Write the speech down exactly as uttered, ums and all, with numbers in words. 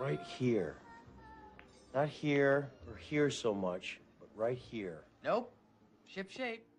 Right here. Not here or here so much, but right here. Nope. Ship shape.